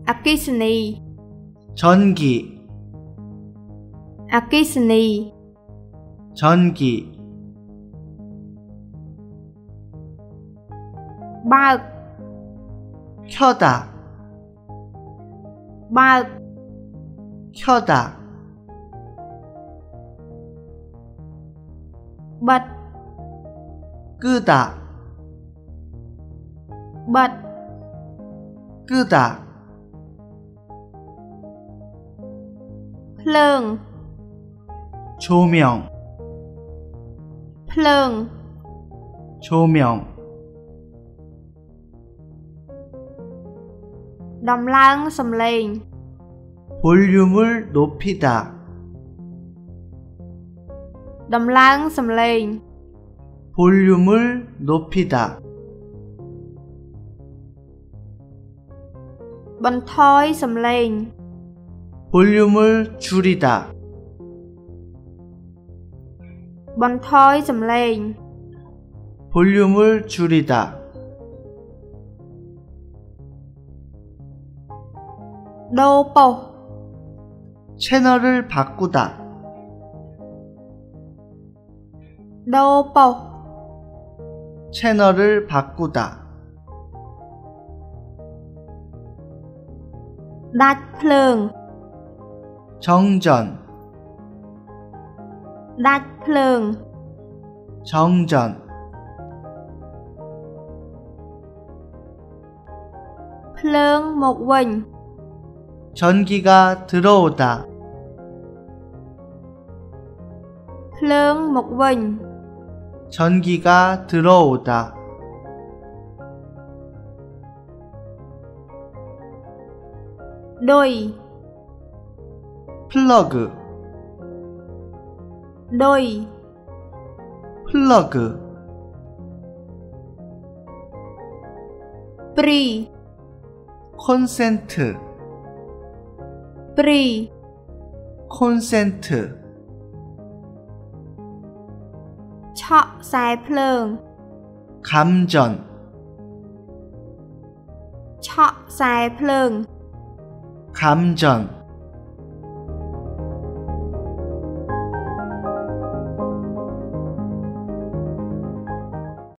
อคกิษณี 전기 อคกิษณี 전기 បើក 켜다 បើក 켜다 បិទ 끄다 បិទ 끄다 ភ្លើង 조명 ភ្លើង 조명 ដំឡើងសំឡេង 볼륨을 높이다 ដំឡើងសំឡេង 볼륨을 높이다 បន្ថយសំឡេង 볼륨을 줄이다 បន្ថយសំឡេង 볼륨을 줄이다 ដូរប៉ុស 채널을 바꾸다 ដូរប៉ុស 채널을 바꾸다 ដាច់ភ្លើង 정전 ដាច់ភ្លើង 정전 ភ្លើងមកវិញ 전기가 들어오다 ភ្លើងមកវិញ 전기가 들어오다 ឌុយ 플러그 ឌុយ 플러그 ព្រី 콘센트 ព្រី 콘센트 ឆក់ខ្សែភ្លើង 감전 ឆក់ខ្សែភ្លើង 감전